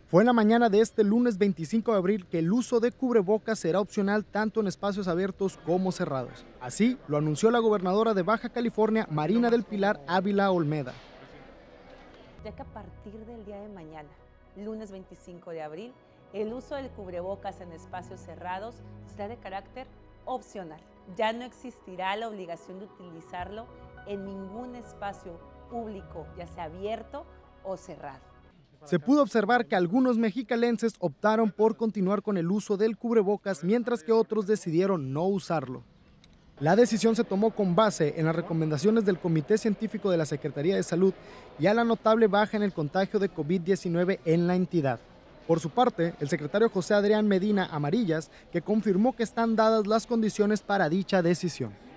Fue en la mañana de este lunes 25 de abril que el uso de cubrebocas será opcional tanto en espacios abiertos como cerrados. Así lo anunció la gobernadora de Baja California, Marina del Pilar Ávila Olmeda. Ya que a partir del día de mañana, lunes 25 de abril, el uso del cubrebocas en espacios cerrados será de carácter opcional. Ya no existirá la obligación de utilizarlo en ningún espacio público, ya sea abierto o cerrado. Se pudo observar que algunos mexicalenses optaron por continuar con el uso del cubrebocas, mientras que otros decidieron no usarlo. La decisión se tomó con base en las recomendaciones del Comité Científico de la Secretaría de Salud y a la notable baja en el contagio de COVID-19 en la entidad. Por su parte, el secretario José Adrián Medina Amarillas, que confirmó que están dadas las condiciones para dicha decisión.